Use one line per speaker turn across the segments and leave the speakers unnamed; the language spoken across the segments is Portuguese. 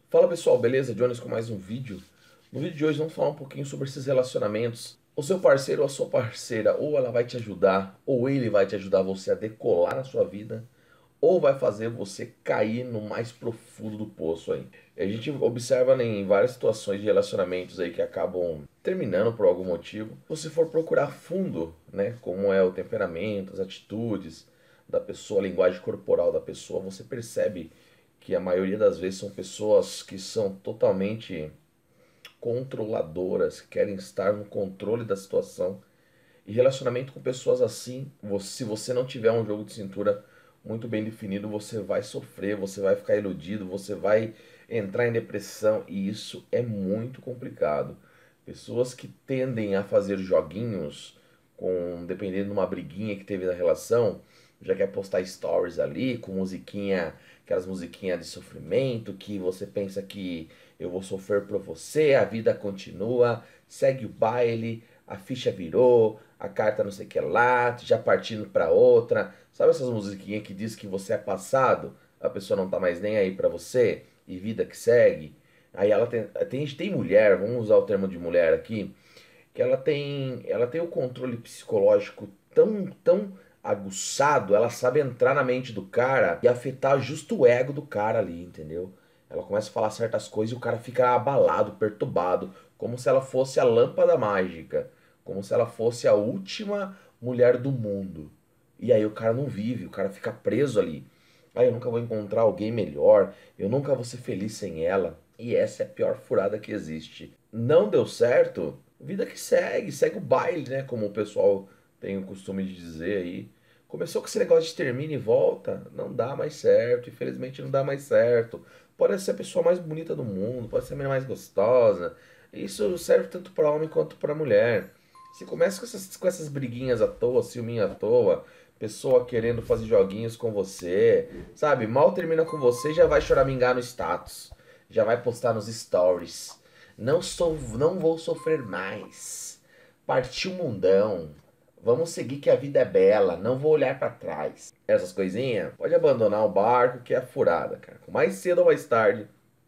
Fala pessoal, beleza? Jones com mais um vídeo. No vídeo de hoje vamos falar um pouquinho sobre esses relacionamentos. O seu parceiro ou a sua parceira, ou ela vai te ajudar, ou ele vai te ajudar você a decolar na sua vida, ou vai fazer você cair no mais profundo do poço aí. A gente observa em várias situações de relacionamentos aí que acabam terminando por algum motivo. Se você for procurar fundo, né, como é o temperamento, as atitudes da pessoa, a linguagem corporal da pessoa, você percebe que a maioria das vezes são pessoas que são totalmente controladoras, que querem estar no controle da situação. E relacionamento com pessoas assim, se você não tiver um jogo de cintura muito bem definido, você vai sofrer, você vai ficar iludido, você vai entrar em depressão e isso é muito complicado. Pessoas que tendem a fazer joguinhos, dependendo de uma briguinha que teve na relação, já quer postar stories ali com musiquinha, aquelas musiquinhas de sofrimento, que você pensa que eu vou sofrer por você, a vida continua, segue o baile, a ficha virou, a carta não sei o que lá, já partindo para outra. Sabe essas musiquinhas que diz que você é passado, a pessoa não tá mais nem aí para você e vida que segue? Aí ela tem mulher, vamos usar o termo de mulher aqui, que ela tem o controle psicológico tão aguçado, ela sabe entrar na mente do cara e afetar justo o ego do cara ali, entendeu? Ela começa a falar certas coisas e o cara fica abalado, perturbado, como se ela fosse a lâmpada mágica, como se ela fosse a última mulher do mundo. E aí o cara não vive, o cara fica preso ali. Ah, eu nunca vou encontrar alguém melhor, eu nunca vou ser feliz sem ela. E essa é a pior furada que existe. Não deu certo, vida que segue, segue o baile, né? Como o pessoal tem o costume de dizer aí. Começou com esse negócio de termina e volta, não dá mais certo, infelizmente não dá mais certo. Pode ser a pessoa mais bonita do mundo, pode ser a menina mais gostosa. Isso serve tanto para homem quanto para mulher. Se começa com essas briguinhas à toa, ciúminho à toa, pessoa querendo fazer joguinhos com você, sabe? Mal termina com você, já vai choramingar no status, já vai postar nos stories. Não vou sofrer mais. Partiu mundão. Vamos seguir que a vida é bela, não vou olhar para trás. Essas coisinhas, pode abandonar o barco que é furada, cara. Mais cedo ou mais tarde,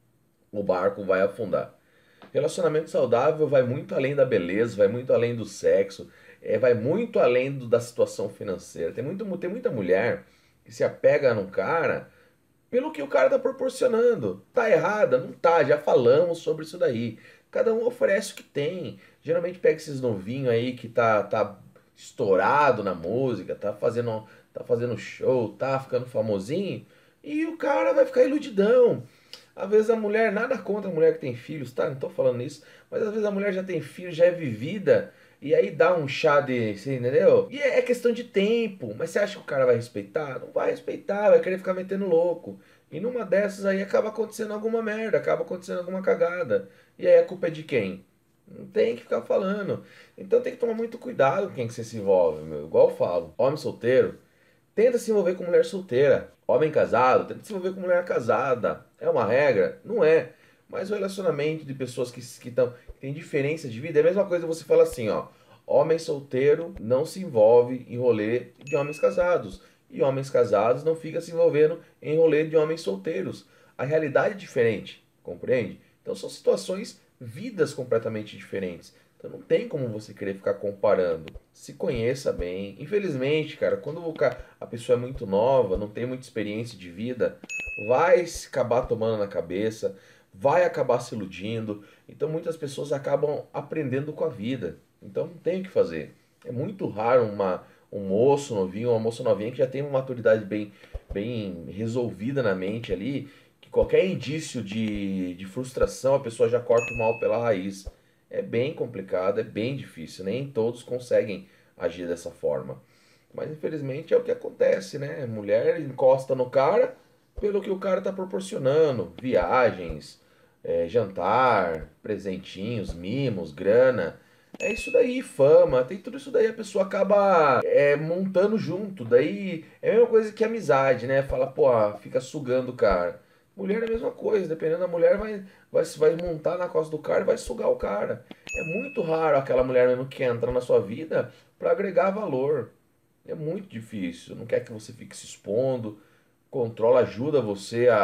o barco vai afundar. Relacionamento saudável vai muito além da beleza, vai muito além do sexo, vai muito além da situação financeira. Tem muita mulher que se apega num cara pelo que o cara tá proporcionando. Tá errada? Não tá, já falamos sobre isso daí. Cada um oferece o que tem. Geralmente pega esses novinhos aí que tá estourado na música, tá fazendo show, tá ficando famosinho, e o cara vai ficar iludidão. Às vezes a mulher, nada contra a mulher que tem filhos, tá? Não tô falando isso, mas às vezes a mulher já tem filho, já é vivida, e aí dá um chá de, você entendeu? E é questão de tempo, mas você acha que o cara vai respeitar? Não vai respeitar, vai querer ficar metendo louco. E numa dessas aí acaba acontecendo alguma merda, acaba acontecendo alguma cagada. E aí a culpa é de quem? Não tem que ficar falando. Então tem que tomar muito cuidado com quem que você se envolve, meu. Igual eu falo, homem solteiro, tenta se envolver com mulher solteira. Homem casado, tenta se envolver com mulher casada. É uma regra? Não é. Mas o relacionamento de pessoas que têm diferença de vida é a mesma coisa que você fala assim, ó. Homem solteiro não se envolve em rolê de homens casados. E homens casados não ficam se envolvendo em rolê de homens solteiros. A realidade é diferente, compreende? Então são situações, vidas completamente diferentes. Então não tem como você querer ficar comparando. Se conheça bem. Infelizmente, cara, quando a pessoa é muito nova, não tem muita experiência de vida, vai se acabar tomando na cabeça, vai acabar se iludindo. Então muitas pessoas acabam aprendendo com a vida. Então não tem o que fazer. É muito raro um moço novinho, uma moça novinha que já tem uma maturidade bem resolvida na mente ali, que qualquer indício de frustração a pessoa já corta o mal pela raiz. É bem complicado, é bem difícil, nem todos conseguem agir dessa forma. Mas infelizmente é o que acontece, né? Mulher encosta no cara pelo que o cara está proporcionando: viagens, jantar, presentinhos, mimos, grana. É isso daí, fama, tem tudo isso daí, a pessoa acaba montando junto. Daí é a mesma coisa que amizade, né? Fala, pô, fica sugando o cara. Mulher é a mesma coisa, dependendo da mulher, vai montar na costa do cara e vai sugar o cara. É muito raro aquela mulher mesmo que entra na sua vida para agregar valor. É muito difícil. Não quer que você fique se expondo. Controla, ajuda você a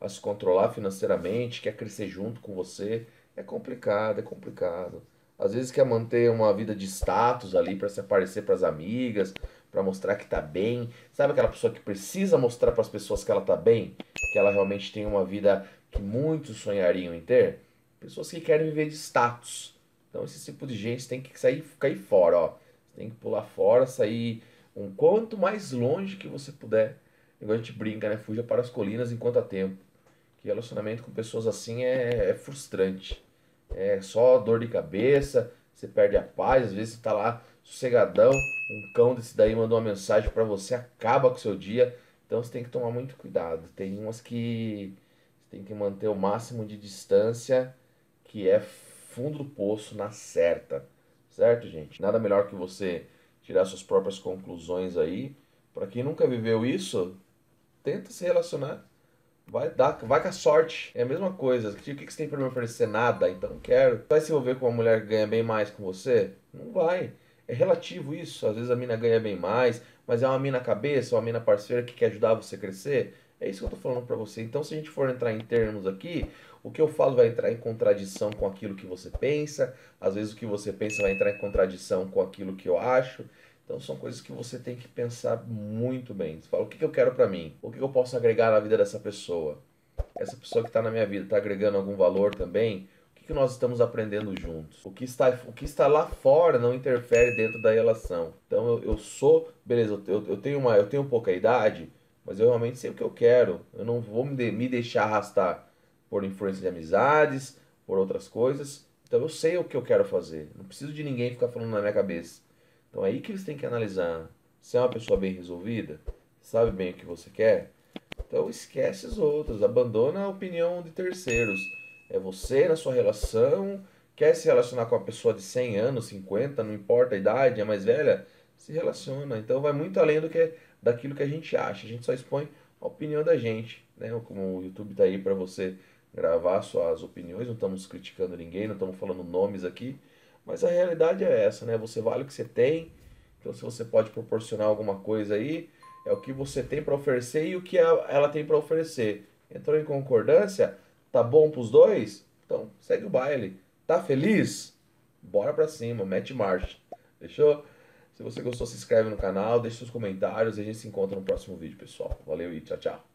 a se controlar financeiramente, quer crescer junto com você. É complicado, é complicado. Às vezes quer manter uma vida de status ali para se aparecer para as amigas, para mostrar que tá bem. Sabe aquela pessoa que precisa mostrar para as pessoas que ela tá bem, que ela realmente tem uma vida que muitos sonhariam em ter? Pessoas que querem viver de status. Então esse tipo de gente tem que sair, cair fora, ó. Tem que pular fora, sair um quanto mais longe que você puder. Igual a gente brinca, né? Fuja para as colinas enquanto há tempo. Que relacionamento com pessoas assim é frustrante. É só dor de cabeça, você perde a paz, às vezes você tá lá sossegadão, um cão desse daí mandou uma mensagem para você, acaba com o seu dia. Então você tem que tomar muito cuidado. Tem umas que você tem que manter o máximo de distância, que é fundo do poço na certa. Certo, gente? Nada melhor que você tirar suas próprias conclusões aí. Para quem nunca viveu isso, tenta se relacionar. Vai com a sorte. É a mesma coisa. O que você tem para me oferecer? Nada, então não quero. Vai se envolver com uma mulher que ganha bem mais com você? Não vai. É relativo isso. Às vezes a mina ganha bem mais, mas é uma mina cabeça, uma mina parceira que quer ajudar você a crescer. É isso que eu tô falando para você. Então, se a gente for entrar em termos aqui, o que eu falo vai entrar em contradição com aquilo que você pensa. Às vezes o que você pensa vai entrar em contradição com aquilo que eu acho. Então são coisas que você tem que pensar muito bem. Você fala, o que que eu quero pra mim? O que que eu posso agregar na vida dessa pessoa? Essa pessoa que está na minha vida está agregando algum valor também? O que que nós estamos aprendendo juntos? O que está lá fora não interfere dentro da relação. Então eu sou, beleza, eu tenho pouca idade, mas eu realmente sei o que eu quero. Eu não vou me deixar arrastar por influência de amizades, por outras coisas. Então eu sei o que eu quero fazer. Não preciso de ninguém ficar falando na minha cabeça. Então é aí que você tem que analisar. Se é uma pessoa bem resolvida, sabe bem o que você quer, então esquece os outros, abandona a opinião de terceiros. É você na sua relação, quer se relacionar com uma pessoa de 100 anos, 50, não importa a idade, é mais velha, se relaciona. Então vai muito além daquilo que a gente acha. A gente só expõe a opinião da gente, né? Como o YouTube tá aí para você gravar suas opiniões, não estamos criticando ninguém, não estamos falando nomes aqui, mas a realidade é essa, né? Você vale o que você tem. Então se você pode proporcionar alguma coisa aí, é o que você tem para oferecer e o que ela tem para oferecer. Entrou em concordância? Tá bom pros dois? Então segue o baile. Tá feliz? Bora pra cima, mete marcha. Fechou? Se você gostou, se inscreve no canal, deixe seus comentários e a gente se encontra no próximo vídeo, pessoal. Valeu e tchau, tchau.